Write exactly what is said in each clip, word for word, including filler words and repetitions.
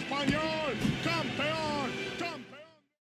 español, campeón, campeón.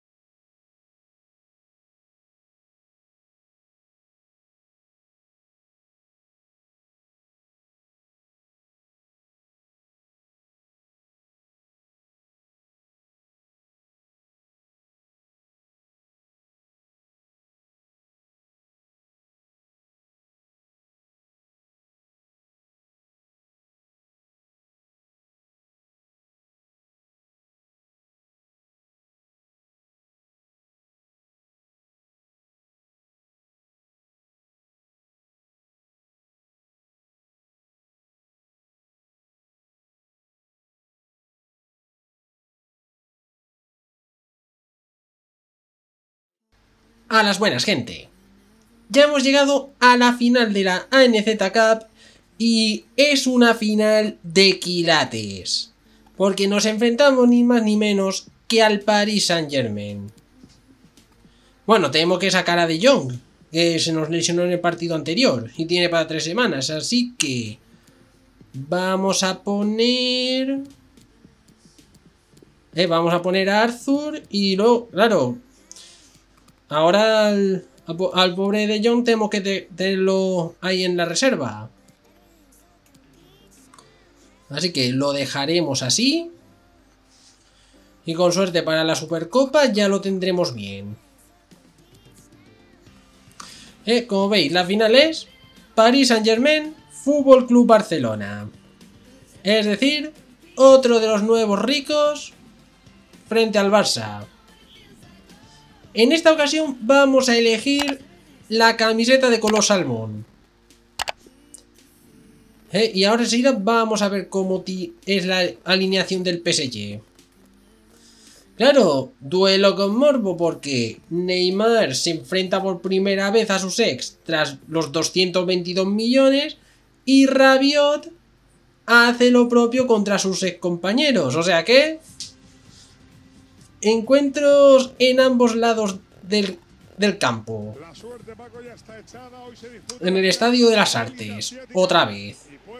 A las buenas, gente. Ya hemos llegado a la final de la A N Z Cup y es una final de quilates, porque nos enfrentamos ni más ni menos que al Paris Saint-Germain. Bueno, tenemos que sacar a De Jong, que se nos lesionó en el partido anterior y tiene para tres semanas, así que vamos a poner... Eh, vamos a poner a Arthur y luego, claro, ahora al, al pobre De Jong tenemos que te, tenerlo ahí en la reserva. Así que lo dejaremos así. Y con suerte para la Supercopa ya lo tendremos bien. Eh, como veis, la final es Paris Saint-Germain Fútbol Club Barcelona. Es decir, otro de los nuevos ricos frente al Barça. En esta ocasión vamos a elegir la camiseta de color salmón. ¿Eh? Y ahora enseguida vamos a ver cómo es la alineación del P S G. Claro, duelo con morbo porque Neymar se enfrenta por primera vez a sus ex tras los doscientos veintidós millones y Rabiot hace lo propio contra sus ex compañeros. O sea que... encuentros en ambos lados del, del campo. En el Estadio de las Artes, otra vez.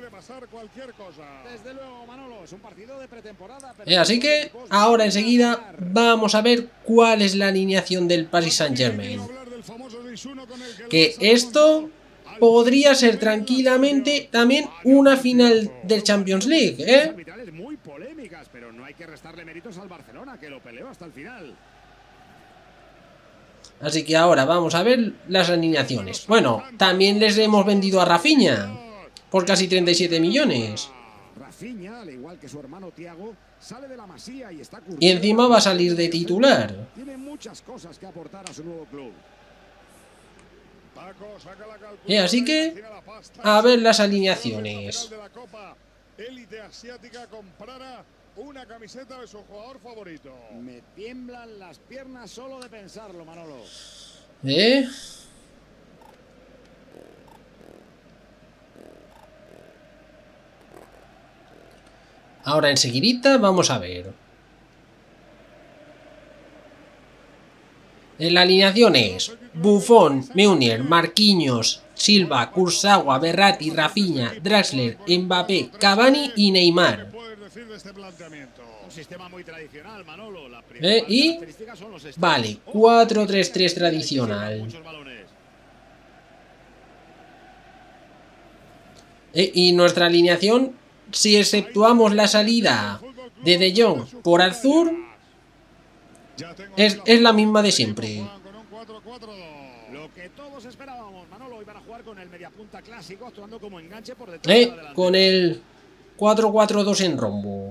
Eh, así que ahora enseguida vamos a ver cuál es la alineación del Paris Saint-Germain. Que esto podría ser tranquilamente también una final del Champions League, ¿eh? Pero no hay que restarle méritos al Barcelona, que lo peleó hasta el final. Así que ahora vamos a ver las alineaciones. Bueno, también les hemos vendido a Rafinha por casi treinta y siete millones. Rafinha, al igual que su hermano Thiago, sale de la Masía y está y encima va a salir de titular. Tiene muchas cosas que aportar a su nuevo club. Y así que a ver las alineaciones. Élite asiática comprara una camiseta de su jugador favorito. Me tiemblan las piernas solo de pensarlo, Manolo. ¿Eh? Ahora enseguidita vamos a ver. En la alineación es Buffon, Meunier, Marquinhos, Silva, Kurzawa, Verratti, Rafinha, Draxler, Mbappé, Cavani y Neymar. ¿Eh? Y vale, cuatro tres tres tradicional. ¿Eh? Y nuestra alineación, si exceptuamos la salida de De Jong por Arthur, es, es la misma de siempre. Lo que todos esperábamos, Manolo, iban a jugar con el mediapunta clásico, actuando como enganche por detrás eh, de la delantera. Con el cuatro cuatro dos en rombo.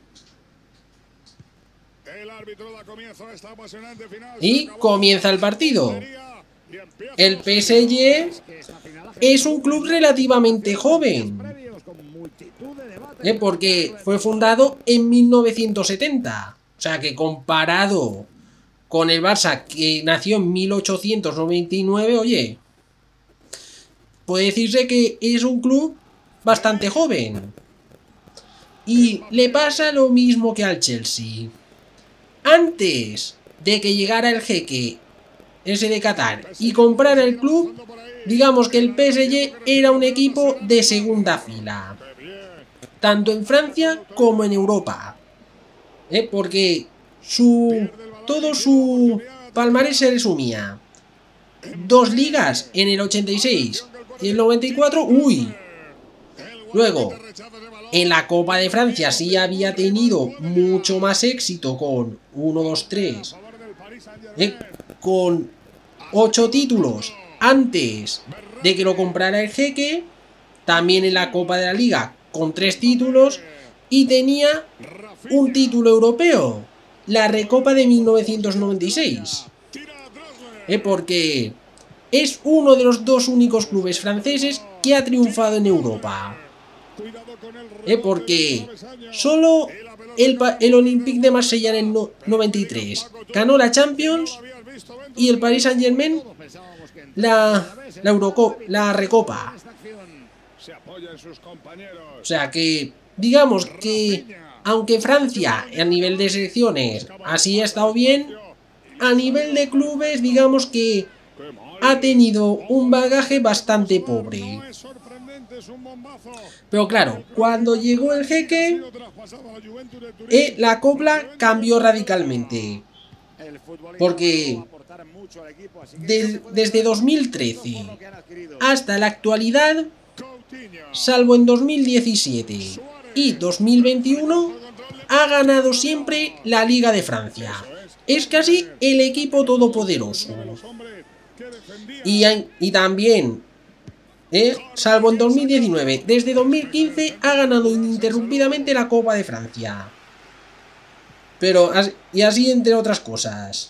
El árbitro da comienzo a esta apasionante final. Y comienza el partido. El P S G es un club relativamente joven, eh, porque fue fundado en mil novecientos setenta. O sea que comparado con el Barça, que nació en mil ochocientos noventa y nueve, oye, puede decirse que es un club bastante joven. Y le pasa lo mismo que al Chelsea. Antes de que llegara el jeque ese de Qatar y comprara el club, digamos que el P S G era un equipo de segunda fila, tanto en Francia como en Europa. ¿eh? Porque su todo su palmarés se resumía. Dos ligas en el ochenta y seis y el noventa y cuatro, uy. Luego, en la Copa de Francia sí había tenido mucho más éxito con uno, dos, tres, ¿eh? Con ocho títulos antes de que lo comprara el Jeque. También en la Copa de la Liga con tres títulos y tenía un título europeo, la Recopa de mil novecientos noventa y seis. ¿Eh? Porque es uno de los dos únicos clubes franceses que ha triunfado en Europa. ¿Eh? Porque solo el, el Olympique de Marsella en el no, noventa y tres ganó la Champions y el Paris Saint-Germain la, la, Euroco, la Recopa. O sea que, digamos que, aunque Francia a nivel de selecciones así ha estado bien, a nivel de clubes, digamos que ha tenido un bagaje bastante pobre. Pero claro, cuando llegó el Jeque, eh, la copla cambió radicalmente. Porque de, desde dos mil trece hasta la actualidad, salvo en dos mil diecisiete y dos mil veintiuno, ha ganado siempre la Liga de Francia. Es casi el equipo todopoderoso. Y, y también, eh, salvo en dos mil diecinueve, desde dos mil quince ha ganado ininterrumpidamente la Copa de Francia. Pero, y así entre otras cosas.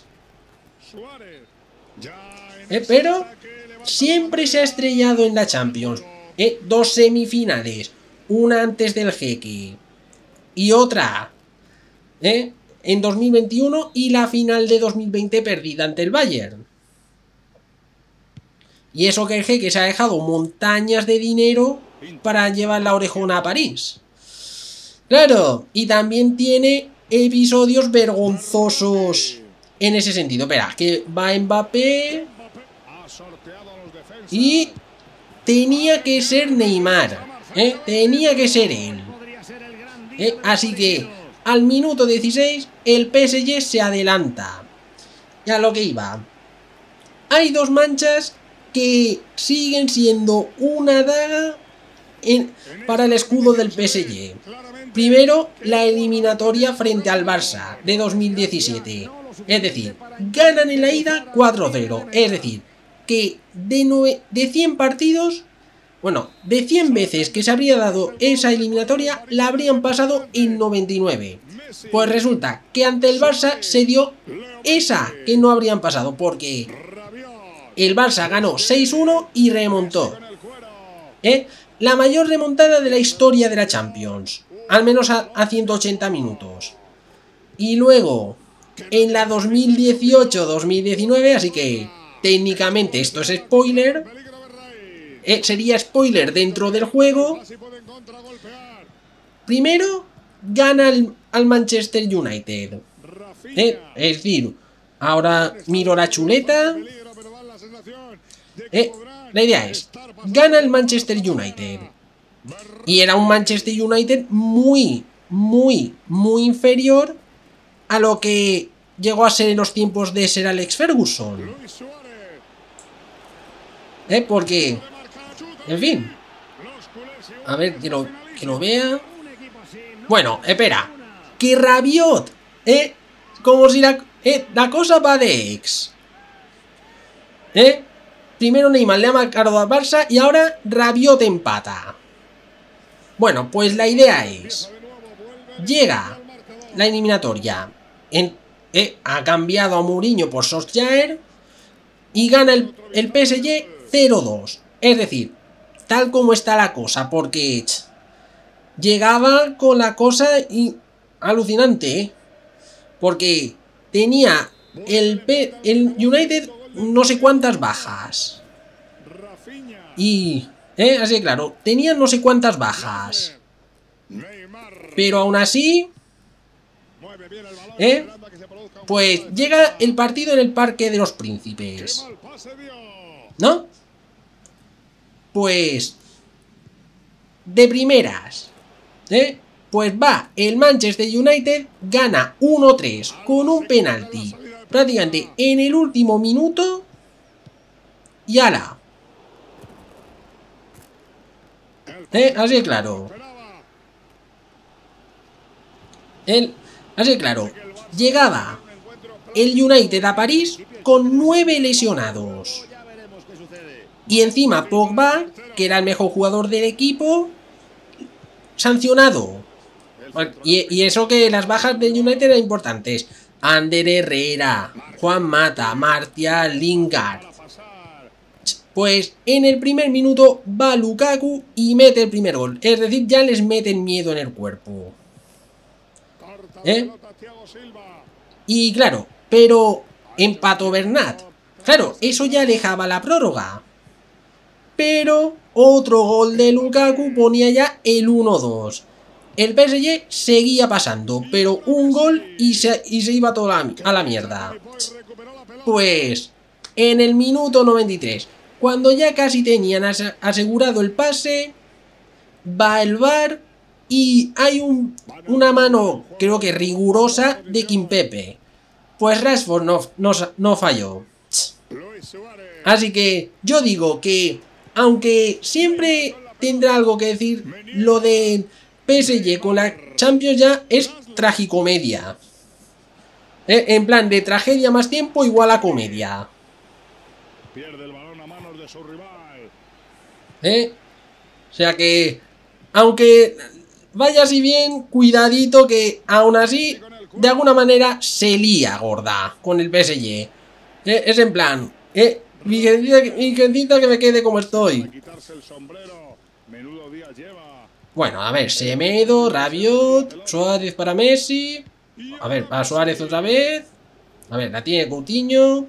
Eh, pero siempre se ha estrellado en la Champions. Eh, dos semifinales, una antes del Jeque y otra eh, en dos mil veintiuno y la final de dos mil veinte perdida ante el Bayern. Y eso que el Jeque se ha dejado montañas de dinero para llevar la orejona a París. Claro, y también tiene episodios vergonzosos en ese sentido. Espera, que va Mbappé y tenía que ser Neymar, ¿eh? Tenía que ser él. ¿Eh? Así que al minuto dieciséis el P S G se adelanta. Y a lo que iba. Hay dos manchas que siguen siendo una daga en, para el escudo del P S G. Primero, la eliminatoria frente al Barça de dos mil diecisiete. Es decir, ganan en la ida cuatro cero. Es decir, que de, nueve, de cien partidos, bueno, de cien veces que se habría dado esa eliminatoria, la habrían pasado en noventa y nueve. Pues resulta que ante el Barça se dio esa que no habrían pasado, porque el Barça ganó seis uno y remontó. ¿Eh? La mayor remontada de la historia de la Champions, al menos a, a ciento ochenta minutos. Y luego, en la dos mil dieciocho dos mil diecinueve, así que técnicamente esto es spoiler, eh, sería spoiler dentro del juego. Primero, gana el, al Manchester United. Eh, es decir, ahora miro la chuleta. Eh, la idea es, gana el Manchester United. Y era un Manchester United muy, muy, muy inferior a lo que llegó a ser en los tiempos de Sir Alex Ferguson. Eh, porque, en fin, a ver, que lo, que lo vea. Bueno, espera, que Rabiot, eh, como si la, eh, la cosa va de ex. Eh, primero Neymar le ha marcado al Barça y ahora Rabiot empata. Bueno, pues la idea es, llega la eliminatoria, en, eh, ha cambiado a Mourinho por Solskjaer y gana el, el P S G cero dos. Es decir, tal como está la cosa, porque ch, llegaba con la cosa y, alucinante, ¿eh? Porque tenía el, P, el United no sé cuántas bajas. Y, ¿eh? Así claro, tenía no sé cuántas bajas. Pero aún así, ¿eh? Pues llega el partido en el Parque de los Príncipes, ¿no? Pues de primeras, ¿eh? pues va, el Manchester United gana uno tres con un penalti prácticamente en el último minuto y ala. ¿Eh? Así claro. El, así claro. Llegaba el United a París con nueve lesionados. Y encima Pogba, que era el mejor jugador del equipo, sancionado. Y, y eso que las bajas del United eran importantes. Ander Herrera, Juan Mata, Martial, Lingard. Pues en el primer minuto va Lukaku y mete el primer gol. Es decir, ya les meten miedo en el cuerpo. ¿Eh? Y claro, pero empató Bernat. Claro, eso ya alejaba la prórroga. Pero otro gol de Lukaku ponía ya el uno dos. El P S G seguía pasando, pero un gol y se, y se iba todo a, a la mierda. Pues en el minuto noventa y tres, cuando ya casi tenían as asegurado el pase, va el V A R y hay un, una mano, creo que rigurosa, de Kimpembe. Pues Rashford no, no, no falló. Así que yo digo que, aunque siempre tendrá algo que decir, lo de P S G con la Champions ya es tragicomedia. Eh, en plan de tragedia más tiempo igual a comedia. Pierde el balón a manos de su rival. ¿Eh? O sea que, aunque vaya así bien, cuidadito que aún así, de alguna manera, se lía gorda con el P S G. ¿Eh? Es en plan, eh, virgencita que me quede como estoy. Bueno, a ver, Semedo, Rabiot, Suárez para Messi. A ver, para Suárez otra vez. A ver, la tiene Coutinho.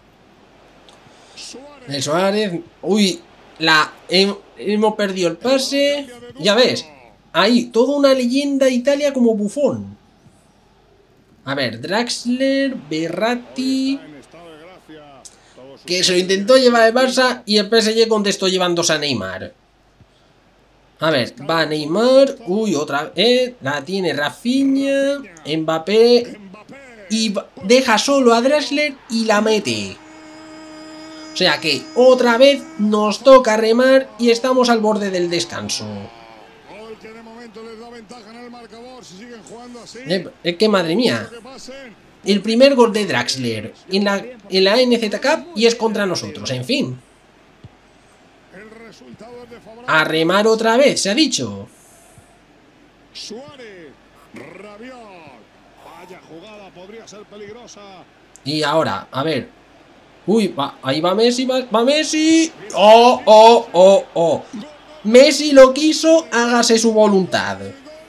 El Suárez. Uy, la hemos perdido el pase. Ya ves, ahí, toda una leyenda de Italia como Buffon. A ver, Draxler, Berratti. Que se lo intentó llevar el Barça y el P S G contestó llevándose a Neymar. A ver, va Neymar. Uy, otra vez. La tiene Rafinha, Mbappé. Y deja solo a Draxler y la mete. O sea que otra vez nos toca remar y estamos al borde del descanso. Eh, es que madre mía. El primer gol de Draxler en la, en la N Z Cup y es contra nosotros, en fin. A remar otra vez, se ha dicho. Y ahora, a ver. Uy, va, ahí va Messi, va, va Messi. Oh, oh, oh, oh. Messi lo quiso, hágase su voluntad.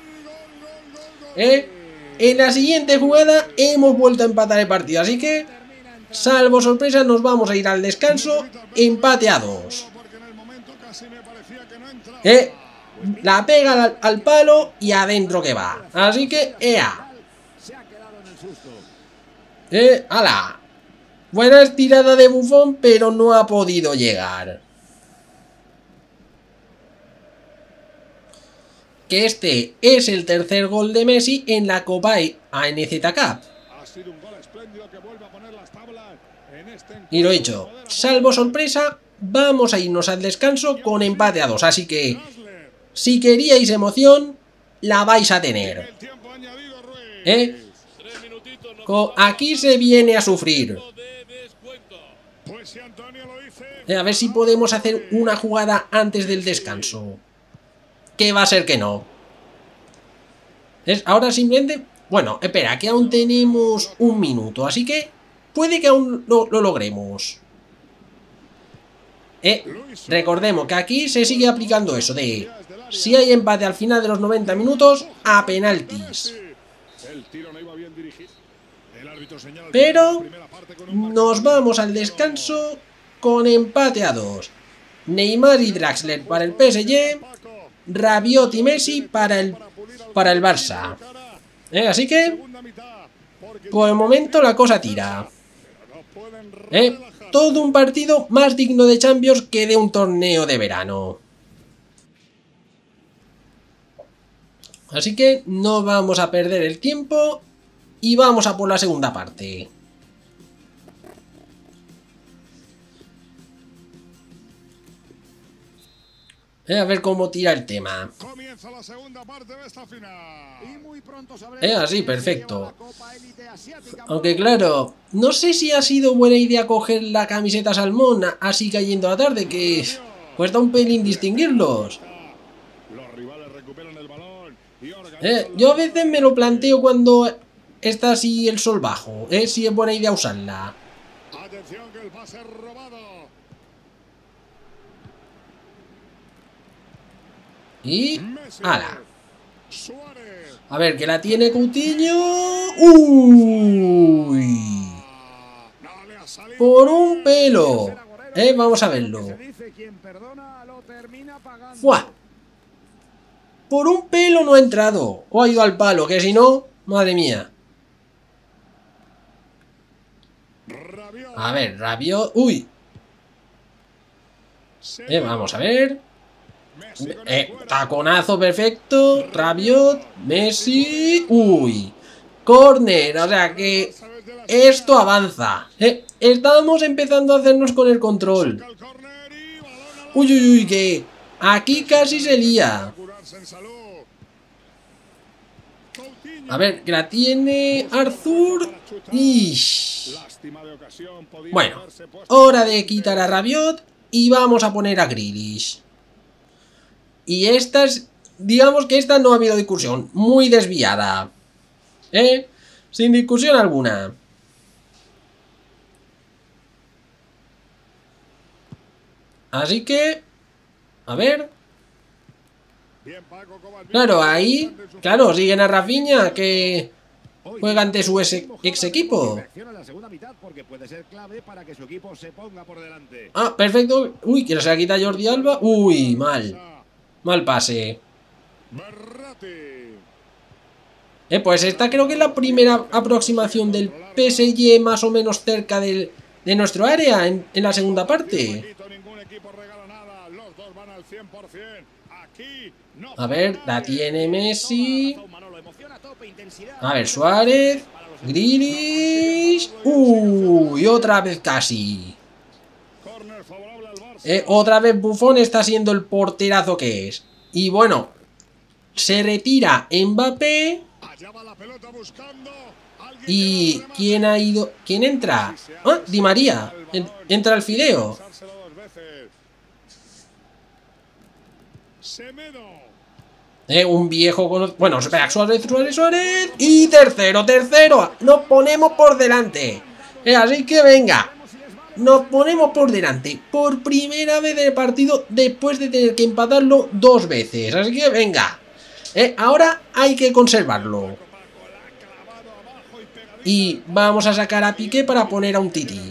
¿Eh? En la siguiente jugada hemos vuelto a empatar el partido, así que, salvo sorpresa, nos vamos a ir al descanso empate a dos. ¿Eh? La pega al, al palo y adentro que va. Así que, ea. ¿Eh? ¡Hala! Buena estirada de Buffon, pero no ha podido llegar. Que este es el tercer gol de Messi en la Copa A N Z Cup. Y lo he dicho, salvo sorpresa, vamos a irnos al descanso con empate a dos. Así que, si queríais emoción, la vais a tener. ¿Eh? Aquí se viene a sufrir. A ver si podemos hacer una jugada antes del descanso. Que va a ser que no. ¿Es? Ahora simplemente... Bueno, espera, que aún tenemos un minuto. Así que puede que aún lo, lo logremos. Eh, recordemos que aquí se sigue aplicando eso de... Si hay empate al final de los noventa minutos, a penaltis. Pero nos vamos al descanso con empate a dos. Neymar y Draxler para el P S G, Rabiot y Messi para el, para el Barça. ¿Eh? Así que, por el momento la cosa tira. ¿Eh? Todo un partido más digno de Champions que de un torneo de verano. Así que no vamos a perder el tiempo y vamos a por la segunda parte. Eh, a ver cómo tira el tema. Comienza la segunda parte de esta final. Y muy pronto Eh, así, perfecto. Aunque claro, no sé si ha sido buena idea coger la camiseta salmón así cayendo a la tarde, que cuesta un pelín distinguirlos. Eh, yo a veces me lo planteo cuando está así el sol bajo, eh, si es buena idea usarla. Atención que el pase robado. Y... ¡hala! A ver, que la tiene Coutinho. ¡Uy! Por un pelo. Eh, vamos a verlo. ¡Fua! Por un pelo no ha entrado. O ha ido al palo, que si no... Madre mía. A ver, Rabiot... ¡Uy! Eh, vamos a ver... Eh, taconazo perfecto. Rabiot, Messi. Uy, córner. O sea que esto avanza. eh, Estamos empezando a hacernos con el control. Uy, uy, uy, que aquí casi se lía. A ver, que la tiene Arthur. Ish. Bueno, hora de quitar a Rabiot y vamos a poner a Grealish. Y esta es, digamos que esta no ha habido discusión, muy desviada, ¿eh? Sin discusión alguna. Así que, a ver. Claro, ahí, claro, siguen a Rafinha, que juega ante su ex, ex equipo. Ah, perfecto. Uy, que se la quita Jordi Alba. Uy, mal. Mal pase. Eh, pues esta creo que es la primera aproximación del P S G más o menos cerca del, de nuestro área en, en la segunda parte. A ver, la tiene Messi. A ver, Suárez. Grealish. Uy, otra vez casi. Eh, otra vez Buffon está siendo el porterazo que es. Y bueno, se retira Mbappé. ¿Y quién ha ido? ¿Quién entra? Ah, Di María. Entra el Fideo. Eh, un viejo con... Bueno, espera, Suárez, Suárez, Suárez. Y tercero, tercero. Nos ponemos por delante. Eh, así que venga. Nos ponemos por delante por primera vez del partido después de tener que empatarlo dos veces. Así que venga. Eh, ahora hay que conservarlo. Y vamos a sacar a Piqué para poner a un Titi.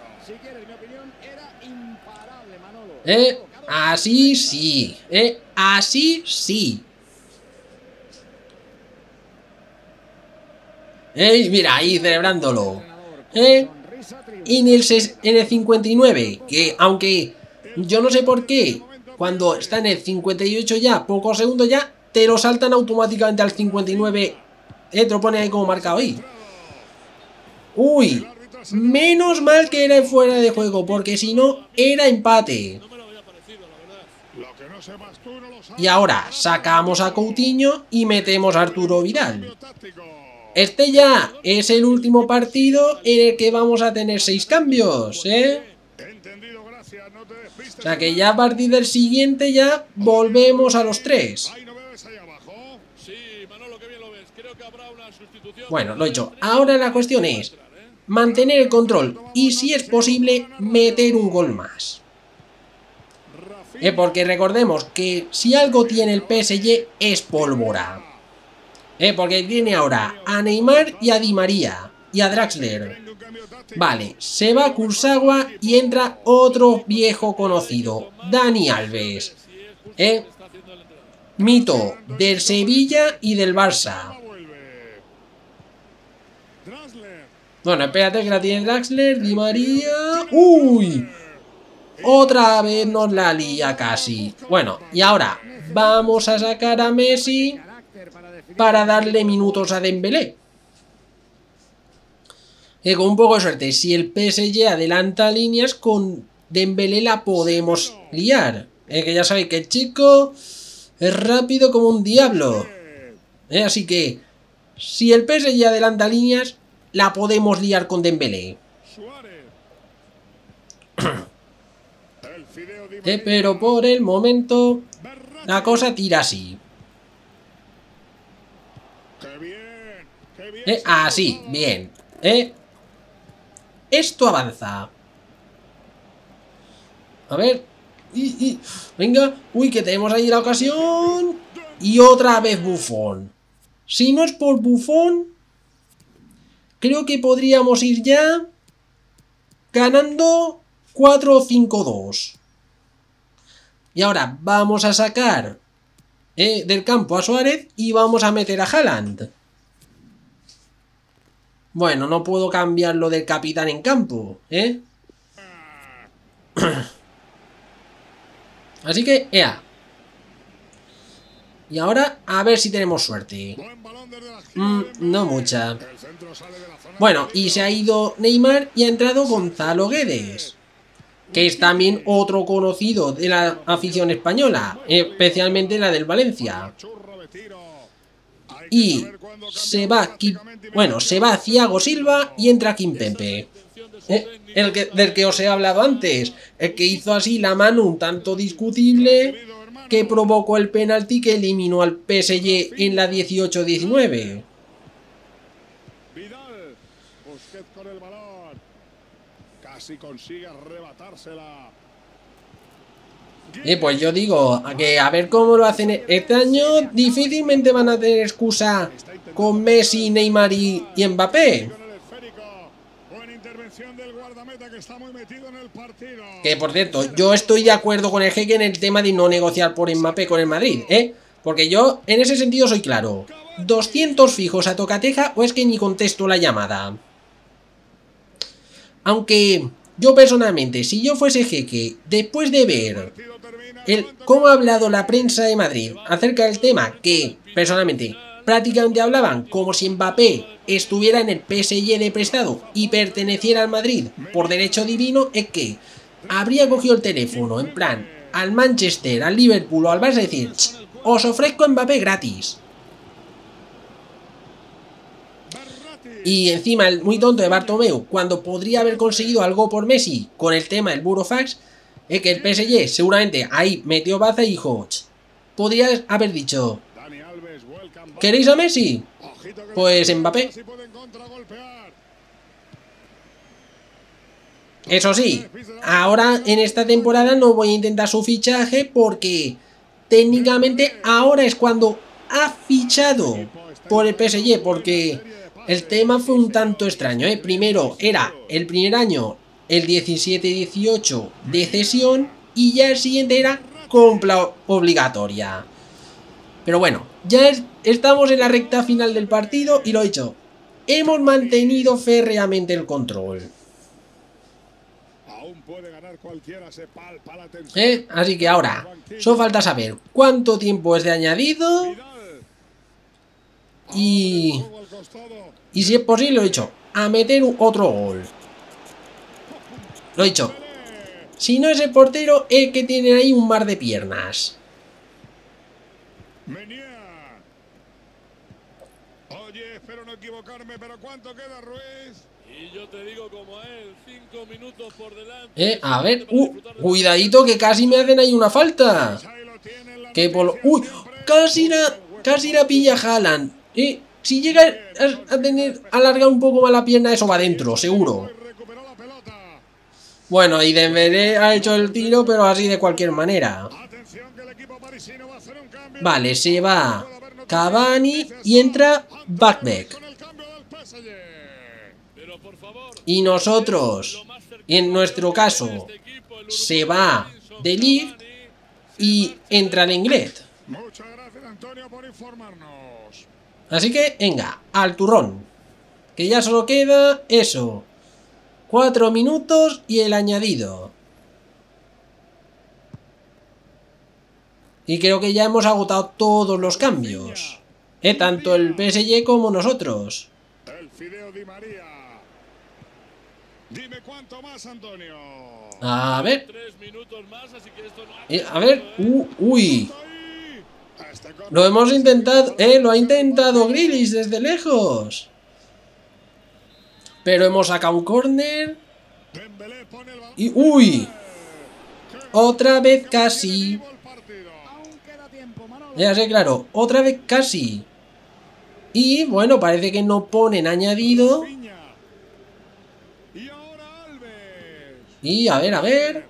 Eh, así sí. Eh, así sí. Eh, mira, ahí celebrándolo. Eh. Y en el, en el cincuenta y nueve, que aunque yo no sé por qué, cuando está en el cincuenta y ocho ya, pocos segundos ya, te lo saltan automáticamente al cincuenta y nueve. Eh, te lo pone ahí como marcado ahí. Uy, menos mal que era fuera de juego, porque si no, era empate. Y ahora sacamos a Coutinho y metemos a Arturo Vidal. Este ya es el último partido en el que vamos a tener seis cambios, ¿eh? O sea que ya a partir del siguiente ya volvemos a los tres. Bueno, lo he dicho. Ahora la cuestión es mantener el control y, si es posible, meter un gol más. ¿Eh? Porque recordemos que si algo tiene el P S G es pólvora. Eh, porque tiene ahora a Neymar y a Di María y a Draxler. Vale, se va Kurzawa y entra otro viejo conocido, Dani Alves. Eh, mito del Sevilla y del Barça. Bueno, espérate que la tiene Draxler, Di María. ¡Uy! Otra vez nos la lía casi. Bueno, y ahora vamos a sacar a Messi. para darle minutos a Dembélé. Que con un poco de suerte, si el P S G adelanta líneas, con Dembélé la podemos liar. Eh, que ya sabéis que el chico es rápido como un diablo. Eh, así que, si el P S G adelanta líneas, la podemos liar con Dembélé. Eh, pero por el momento, la cosa tira así. Eh, así, bien. Eh, esto avanza. A ver. Y, y, venga. Uy, que tenemos ahí la ocasión. Y otra vez Buffon. Si no es por Buffon, creo que podríamos ir ya ganando cuatro o cinco dos. Y ahora vamos a sacar eh, del campo a Suárez y vamos a meter a Haaland. Bueno, no puedo cambiar lo del capitán en campo, ¿eh? Así que, ea. Y ahora, a ver si tenemos suerte. Mm, no mucha. Bueno, y se ha ido Neymar y ha entrado Gonzalo Guedes, que es también otro conocido de la afición española, especialmente la del Valencia. Y se va, bueno, se va Thiago Silva y entra Kimpembe. Eh, el que, del que os he hablado antes, el que hizo así la mano un tanto discutible, que provocó el penalti que eliminó al P S G en la dieciocho diecinueve. Eh, pues yo digo, que a ver cómo lo hacen este año. Difícilmente van a tener excusa con Messi, Neymar y, y Mbappé. Que por cierto, yo estoy de acuerdo con el jeque en el tema de no negociar por Mbappé con el Madrid, ¿eh? Porque yo en ese sentido soy claro. doscientos fijos a tocateja o es que ni contesto la llamada. Aunque yo personalmente, si yo fuese jeque, después de ver el cómo ha hablado la prensa de Madrid acerca del tema, que personalmente prácticamente hablaban como si Mbappé estuviera en el P S G de prestado y perteneciera al Madrid por derecho divino, es que habría cogido el teléfono en plan al Manchester, al Liverpool o al Barça y decir: os ofrezco Mbappé gratis. Y encima el muy tonto de Bartomeu, cuando podría haber conseguido algo por Messi con el tema del Burofax, es que el P S G seguramente ahí metió baza y dijo: podrías haber dicho, ¿queréis a Messi? Pues Mbappé. Eso sí, ahora en esta temporada no voy a intentar su fichaje porque técnicamente ahora es cuando ha fichado por el P S G, porque el tema fue un tanto extraño, ¿eh? Primero era el primer año, el diecisiete dieciocho de cesión, y ya el siguiente era compra obligatoria. Pero bueno, ya es, estamos en la recta final del partido y lo he dicho, hemos mantenido férreamente el control. ¿Eh? Así que ahora, solo falta saber cuánto tiempo es de añadido y... Y si es posible, lo he dicho, a meter otro gol. Lo he dicho. Si no es el portero, es que tiene ahí un mar de piernas. Oye, espero no equivocarme, pero ¿cuánto queda, Ruiz? Y yo te digo como él, cinco minutos por delante. Eh, a ver, uh, cuidadito que casi me hacen ahí una falta. Que por lo... Uy, casi la, casi la pilla Haaland. Eh, si llega a, a tener alargar un poco más la pierna, eso va adentro, seguro. Bueno, y Dembélé ha hecho el tiro, pero así de cualquier manera. Vale, se va Cavani y entra Backbeck. Y nosotros, en nuestro caso, se va De Ligt y entra Lenglet. Muchas gracias, Antonio, por informarnos. Así que, venga, al turrón. Que ya solo queda eso. Cuatro minutos y el añadido. Y creo que ya hemos agotado todos los cambios. Eh, tanto el P S G como nosotros. El Fideo Di María. Dime cuánto más, Antonio. A ver. Tres minutos más, así que esto no ha Eh, a ver. Uh, uy. Este Lo hemos intentado. Eh, lo ha intentado Grealish desde lejos. Pero hemos sacado un córner. Dembélé pone el balón. Y uy. Otra vez casi. Aún queda tiempo, Manolo. Ya sé, claro. Otra vez casi. Y bueno, parece que no ponen añadido. Piña. Y ahora Alves. Y a ver, a ver.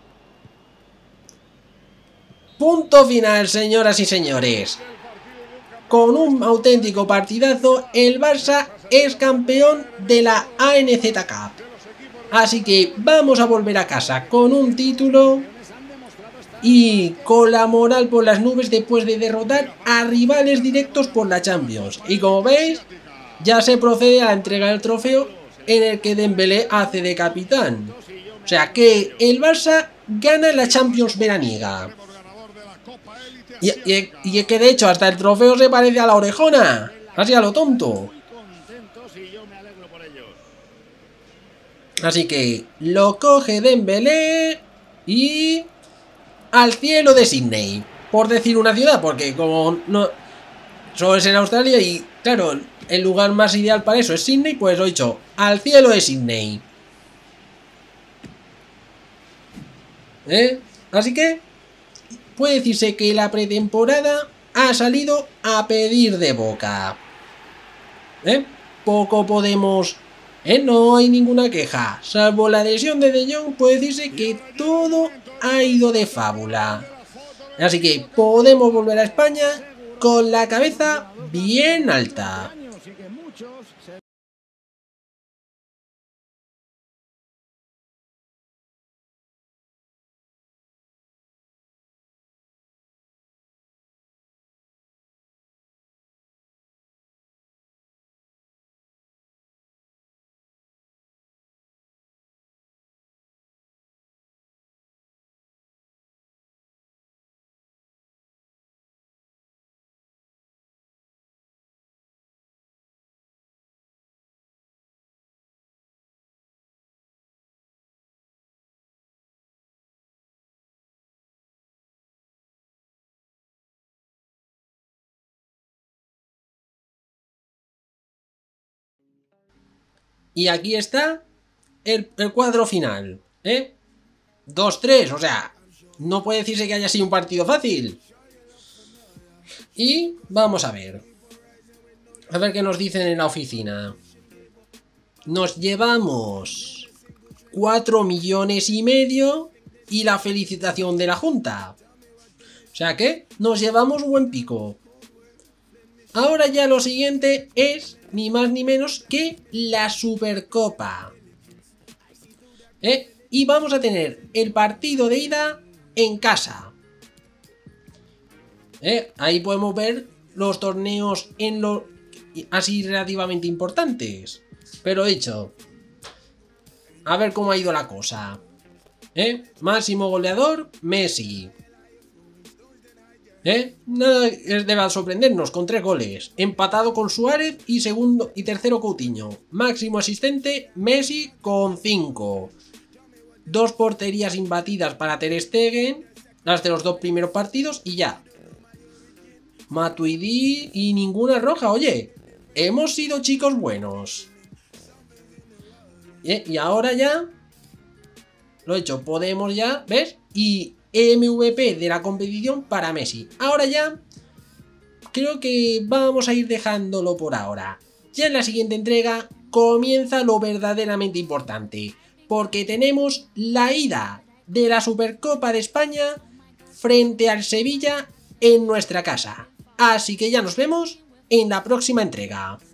Punto final, señoras y señores. Con un auténtico partidazo, el Barça es campeón de la A N Z Cup. Así que vamos a volver a casa con un título y con la moral por las nubes después de derrotar a rivales directos por la Champions. Y como veis, ya se procede a la entrega del trofeo en el que Dembélé hace de capitán. O sea que el Barça gana la Champions veraniega. Y, y, y es que de hecho hasta el trofeo se parece a la orejona. Así a lo tonto. Así que lo coge Dembélé y al cielo de Sydney, por decir una ciudad, porque como no solo es en Australia y claro, el lugar más ideal para eso es Sydney, pues lo he dicho, al cielo de Sydney. ¿Eh? Así que puede decirse que la pretemporada ha salido a pedir de boca. ¿Eh? Poco podemos... ¿Eh? No hay ninguna queja. Salvo la lesión de De Jong, puede decirse que todo ha ido de fábula. Así que podemos volver a España con la cabeza bien alta. Y aquí está el, el cuadro final, ¿eh? dos tres, o sea, no puede decirse que haya sido un partido fácil. Y vamos a ver. A ver qué nos dicen en la oficina. Nos llevamos cuatro millones y medio y la felicitación de la Junta. O sea que nos llevamos buen pico. Ahora ya lo siguiente es ni más ni menos que la Supercopa. ¿Eh? Y vamos a tener el partido de ida en casa. ¿Eh? Ahí podemos ver los torneos en lo así relativamente importantes. Pero dicho, a ver cómo ha ido la cosa. ¿Eh? Máximo goleador, Messi. ¿Eh? Nada debe sorprendernos con tres goles. Empatado con Suárez y segundo y tercero Coutinho. Máximo asistente, Messi con cinco. Dos porterías imbatidas para Ter Stegen, las de los dos primeros partidos y ya. Matuidi y ninguna roja, oye. Hemos sido chicos buenos. ¿Eh? Y ahora ya... Lo he hecho, podemos ya, ¿ves? Y M V P de la competición para Messi. Ahora ya... Creo que vamos a ir dejándolo por ahora. Ya en la siguiente entrega comienza lo verdaderamente importante. Porque tenemos la ida de la Supercopa de España frente al Sevilla en nuestra casa. Así que ya nos vemos en la próxima entrega.